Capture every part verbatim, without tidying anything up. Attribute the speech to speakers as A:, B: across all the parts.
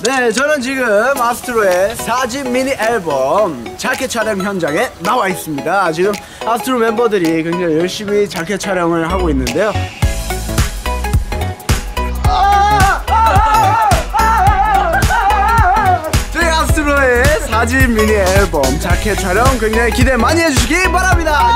A: 네, 저는 지금 아스트로의 사집 미니 앨범 자켓 촬영 현장에 나와 있습니다. 지금 아스트로 멤버들이 굉장히 열심히 자켓 촬영을 하고 있는데요. 저희 아스트로의 사집 미니 앨범 자켓 촬영 굉장히 기대 많이 해주시기 바랍니다.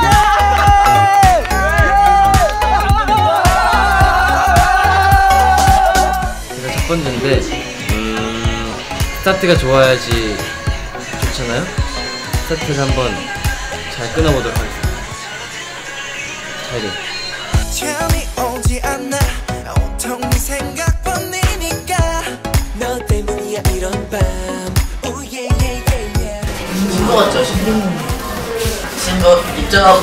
B: 제가 첫 번째인데 음, 스타트가 좋아야지 좋잖아요? 스타트를 한번 잘 끊어보도록 하겠습니다. 잘 돼.
C: 잠이 오지 않아 온통 네 생각뿐이니까 너 때문이야 이런 밤 오예예예예
D: 신고 같죠? 신고 신고 입장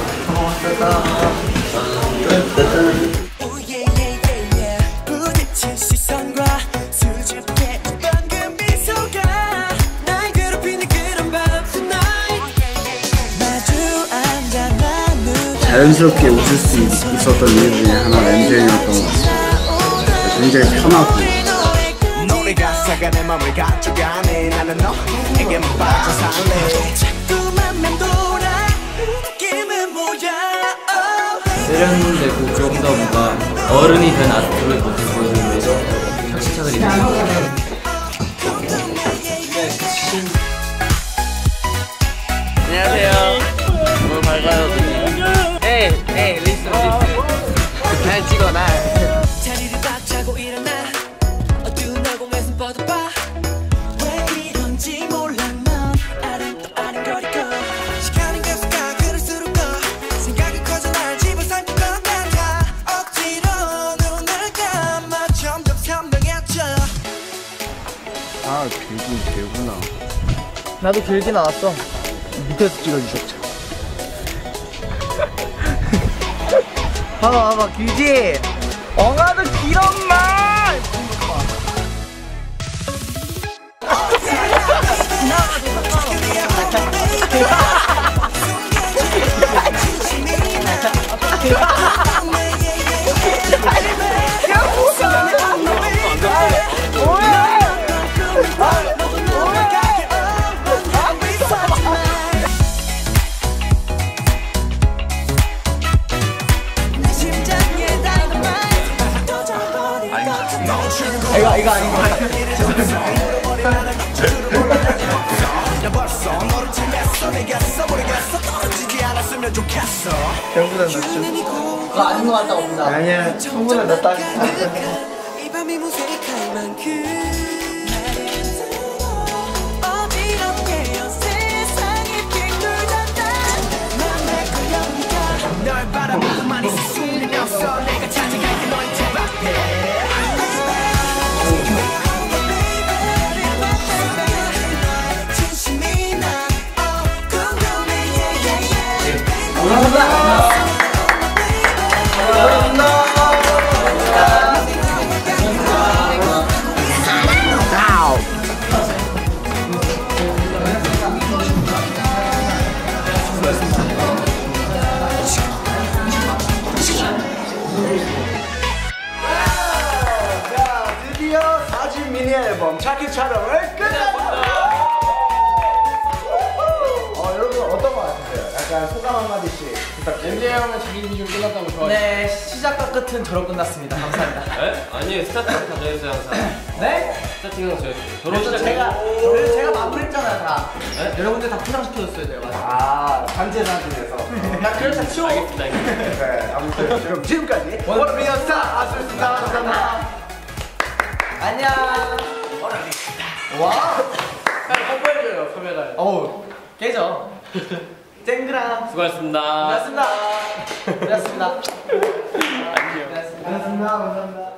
C: 오예예예예 부딪힌 시선과 수줍게 웃던 그 미소가 날 괴롭히는 그런 밤 tonight 마주 앉아 나누다
A: 자연스럽게 웃을 수 있었던 이유 중에 하나가 엠제이였던 것 같아요. 굉장히 편하고
C: 노래 가사가 내 맘을 가져가네 나는 너에게만 빠져 살래 자꾸만 맴돌아 느낌은 뭐야
B: 세련되고 좀 더 뭔가 어른이 된 아스트로의 모습을 보여주기 위해서 착시착을 입는
E: 안녕하세요. 오늘 밝아요. 에이, 에이, 리슨, 리슨. 잘 찍어, 날.
C: 자리를 딱 차고 일어나 어두운 날공에서 뻗어봐 왜 이런지 몰라 넌 아름 또 아른거리고 시간은 계속 가 그럴수록 더 생각이 커져 날 집어삼킬 것 같아 억지로 눈을 감아 점점 선명해져
A: 아, 길긴 길구나.
E: 나도 길진 않았어.
A: 밑에서 찍어주셨죠.
E: 봐봐, 봐봐, 길지? 엉아도 길었만! 이거, 이거 아니고.
A: 형보다 낫죠?
E: 그거 아닌 것 같다고 봅니다.
A: 아니야, 형보다 낫다.
C: 이 밤이 무색할 만큼 어지럽게요 세상이 빙글단다 맘에 걸려니까 널 바라보고만 있을 수는 없어 내가 찾아갈게 너의 집 앞에 진심이 난 궁금해
A: 드디어 사집 미니 앨범 자켓 촬영을 끝냈습니다. 어, 여러분 어떤 거 같으세요? 약간 소감 한마디씩 부탁드립니다.
E: 엠제이 형은 자기 비주얼 끝났다고 좋아해요. 네, 시작과 끝은 저로 끝났습니다. 감사합니다.
B: 네? 아니요, 스타트가 가져야죠 항상.
E: 네?
B: 스타팅은 저희 저로
E: 그래서
B: 시작해요.
E: 제가, 그래서 제가 마무리했잖아요, 다.
B: 네?
E: 여러분들 다 포장시켜줬어요, 제가.
A: 아, 단체 사진에서.
E: 나 그래서 치워.
B: 알겠습니다, 알겠습니다.
A: 네, 아무튼 그럼 지금까지 원어민의 스타 아스트로였습니다. 감사합니다.
E: 안녕. 와. 뽀뽀해줘요, 카메라에.
A: 어우,
E: 깨져. 쨍그랑.
B: 수고하셨습니다.
E: 고맙습니다. 고맙습니다.
B: 안녕.
E: 고맙습니다.
A: 감사합니다. 감사합니다.